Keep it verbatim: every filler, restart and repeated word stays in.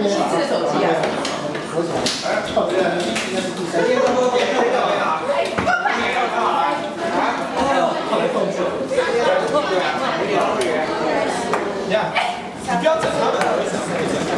细致的手机啊。 我想，哎，靠这个，应该是第三。别动作，别动作啊！后来动作。你看，你不要整他们，为什么？